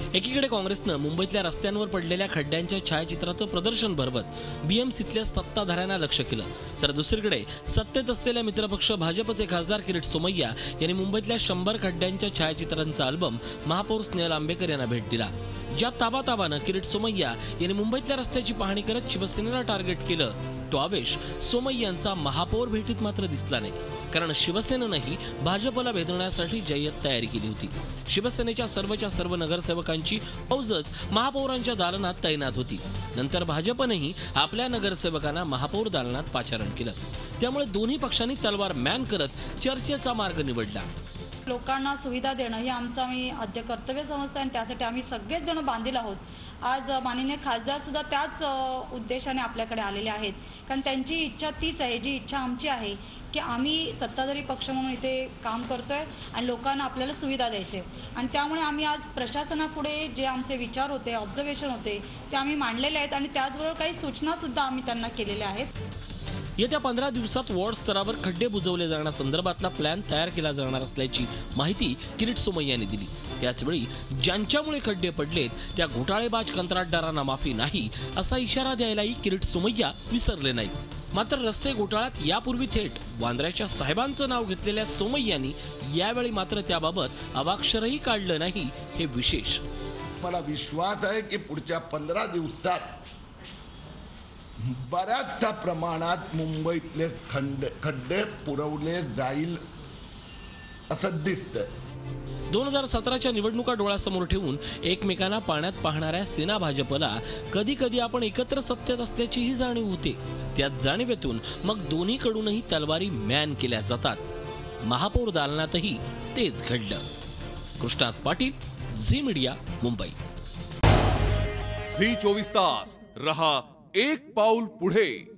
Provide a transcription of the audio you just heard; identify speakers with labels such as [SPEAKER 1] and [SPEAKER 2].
[SPEAKER 1] एकीकडे काँग्रेसनं मुंबईतल्या रस्त्यांवर पडलेल्या खड्ड्यांच्या छायाचित्राचं प्रदर्शन भरवत बीएमसीतल्या सत्ताधाऱ्यांना लक्ष केलं, तर दुसरीकडे सत्तेत असलेल्या मित्रपक्ष भाजपचे खासदार किरीट सोमय्या यांनी मुंबईतल्या 100 खड्ड्यांच्या छायाचित्रांचा अल्बम महापौर स्नेहल आंबेकर यांना भेट दिला। ज्या ताबाताबानं किरीट सोमय्या यांनी मुंबईतल्या रस्त्याची पाहणी करत शिवसेनेला टार्गेट केलं, तो आवेश सोमय्यांचा महापौर भेटीत मात्र दिसला नाही, कारण शिवसेनेनंही भाजपला भेदण्यासाठी जय्यत तयारी केली होती। शिवसेनेच्या सर्व नगरसेवकांची फौजच महापौरांच्या दालनात तैनात होती। नंतर भाजपनेही आपल्या नगरसेवकांना महापौर दालनात पाचारण केलं। त्यामुळे दोन्ही पक्षांनी तलवार मॅन करत चर्चेचा मार्ग निवडला।
[SPEAKER 2] लोकांना सुविधा देणं हे आमचं आम्ही आद्य कर्तव्य समजतो आणि त्यासाठी आम्ही सगळेच जण बांधील आहोत। आज माननीय खासदार सुद्धा त्याच उद्देशाने आपल्याकडे आलेले आहेत, कारण त्यांची इच्छा तीच आहे जी इच्छा आमची आहे की आम्ही सत्ताधारी पक्ष म्हणून इथे काम करतोय आणि लोकांना आपल्याला सुविधा द्यायचे, आणि त्यामुळे आम्ही आज प्रशासनापुढे जे आमचे विचार होते, ऑब्झर्वेशन होते, ते आम्ही मांडलेले आहेत आणि त्याचबरोबर काही सूचना सुद्धा आम्ही त्यांना केलेल्या आहेत।
[SPEAKER 1] येत्या 15 दिवसात वॉर्ड स्तरावर खड्डे बुजवले जाण्यासंदर्भातला प्लॅन तयार केला जाणार असल्याची माहिती किरीट सोमय्यांनी दिली। त्याचवेळी ज्यांच्यामुळे खड्डे पडलेत त्या घोटाळेबाज कंत्राटदारांना माफी नाही असा इशारा द्यायलाही किरीट सोमय्या विसरले नाहीत। मात्र रस्ते घोटाळ्यात यापूर्वी थेट वांद्र्याच्या साहेबांचं नाव घेतलेल्या सोमय्यांनी यावेळी मात्र त्याबाबत अवाक्षरही काढलं नाही, हे विशेष।
[SPEAKER 3] मला विश्वास आहे की पुढच्या 15 दिवसात बऱ्याचशा प्रमाणात मुंबईतले खड्डे पुरवले जाईल असं दिसतंय।
[SPEAKER 1] 2017च्या निवडणुका डोळ्यासमोर ठेवून एकमेकांना पाण्यात पाहणाऱ्या सेना भाजपला कधी कधी आपण एकत्र सत्तेत असल्याचीही जाणीव होते। त्याच जाणीवेतून मग दोन्हीकडूनही तलवारी मॅन केल्या जातात। महापौर दालनातही तेच घडलं। कृष्णात पाटील, झी मीडिया, मुंबई।
[SPEAKER 4] झी 24 तास रहा एक पाऊल पुढे।